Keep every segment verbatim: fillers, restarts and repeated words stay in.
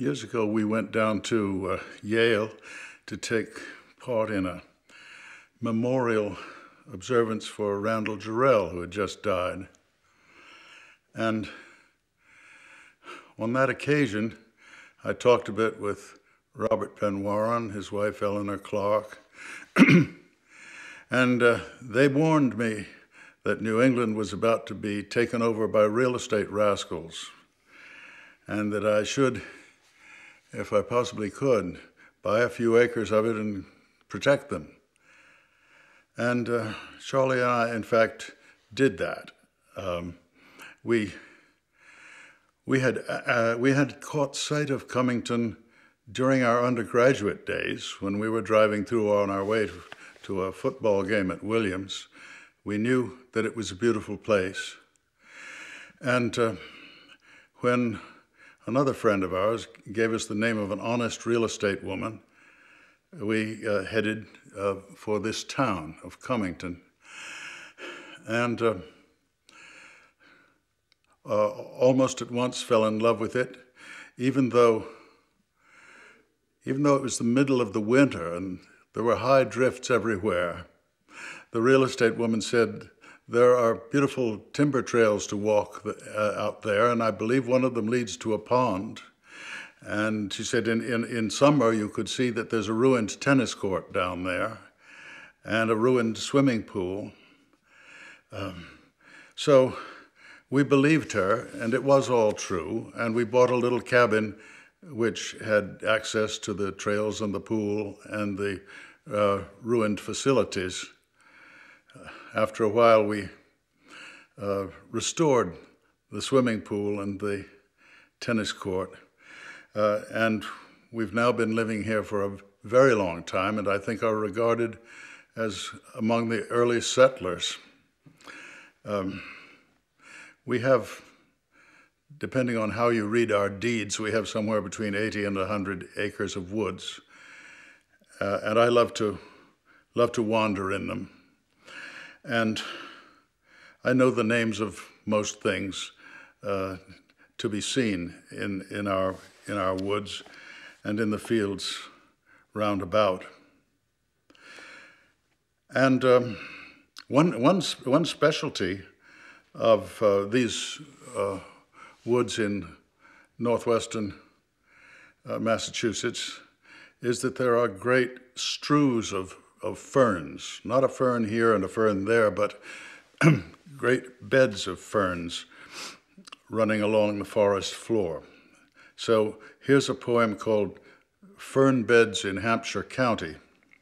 years ago, we went down to uh, Yale to take part in a memorial observance for Randall Jarrell, who had just died. And on that occasion, I talked a bit with Robert Penn Warren, his wife Eleanor Clark, and uh, they warned me that New England was about to be taken over by real estate rascals, and that I should, if I possibly could, buy a few acres of it and protect them. And uh, Charlee and I, in fact, did that. Um, we we had uh, we had caught sight of Cummington during our undergraduate days when we were driving through on our way to, to a football game at Williams. We knew that it was a beautiful place. And uh, when another friend of ours gave us the name of an honest real estate woman, we uh, headed uh, for this town of Cummington. And uh, uh, almost at once fell in love with it, even though, even though it was the middle of the winter and there were high drifts everywhere. The real estate woman said, there are beautiful timber trails to walk uh, out there, and I believe one of them leads to a pond. And she said in, in, in summer you could see that there's a ruined tennis court down there and a ruined swimming pool. Um, so we believed her, and it was all true, and we bought a little cabin which had access to the trails and the pool and the uh, ruined facilities. After a while, we uh, restored the swimming pool and the tennis court. Uh, and we've now been living here for a very long time, and I think are regarded as among the early settlers. Um, we have, depending on how you read our deeds, we have somewhere between eighty and one hundred acres of woods. Uh, and I love to, love to wander in them. And I know the names of most things uh, to be seen in, in, our, in our woods and in the fields roundabout. And um, one, one, one specialty of uh, these uh, woods in northwestern uh, Massachusetts is that there are great strews of of ferns, not a fern here and a fern there, but great beds of ferns running along the forest floor. So here's a poem called Fern-Beds in Hampshire County.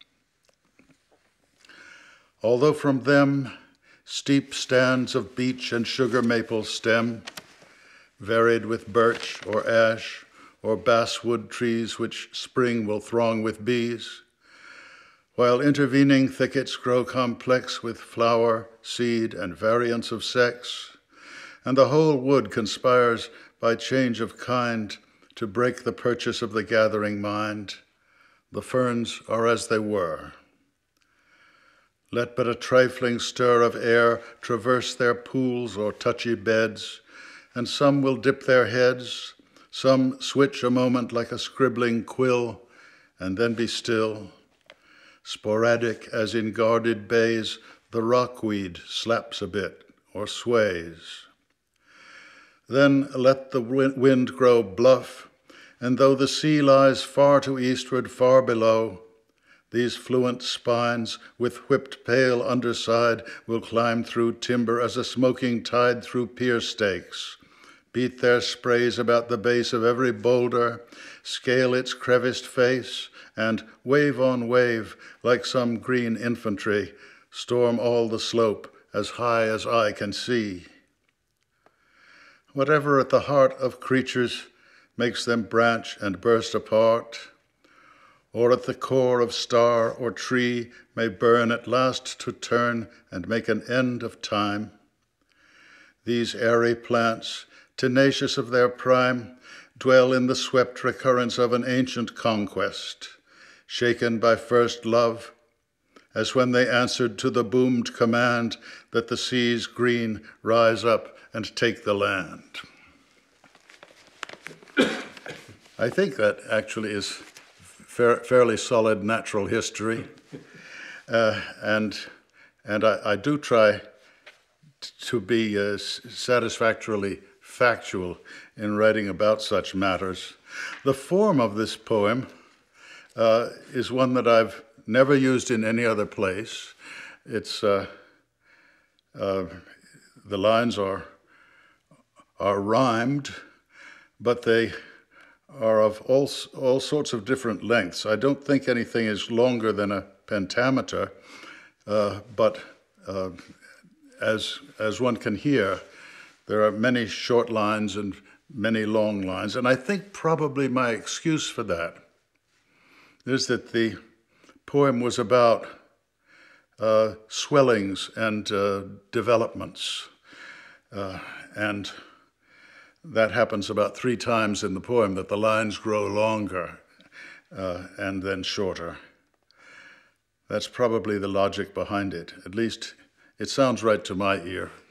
Although from them steep stands of beech and sugar maple stem, varied with birch or ash or basswood trees which spring will throng with bees, while intervening thickets grow complex with flower, seed, and variance of sex, and the whole wood conspires by change of kind to break the purchase of the gathering mind, the ferns are as they were. Let but a trifling stir of air traverse their pools or touchy beds, and some will dip their heads, some switch a moment like a scribbling quill, and then be still. Sporadic as in guarded bays, the rockweed slaps a bit or sways. Then let the wind grow bluff, and though the sea lies far to eastward, far below, these fluent spines with whipped pale underside will climb through timber as a smoking tide through pier stakes, beat their sprays about the base of every boulder, scale its creviced face, and wave on wave, like some green infantry, storm all the slope as high as eye can see. Whatever at the heart of creatures makes them branch and burst apart, or at the core of star or tree may burn at last to turn and make an end of time, these airy plants, tenacious of their prime, dwell in the swept recurrence of an ancient conquest, shaken by first love, as when they answered to the boomed command that the seas green rise up and take the land. I think that actually is fair, fairly solid natural history. Uh, and and I, I do try t- to be uh, s- satisfactorily factual in writing about such matters. The form of this poem uh, is one that I've never used in any other place. It's uh, uh, the lines are are rhymed, but they are of all all sorts of different lengths. I don't think anything is longer than a pentameter, uh, but uh, as as one can hear, there are many short lines and many long lines, and I think probably my excuse for that is that the poem was about uh, swellings and uh, developments, uh, and that happens about three times in the poem, that the lines grow longer uh, and then shorter. That's probably the logic behind it. At least it sounds right to my ear.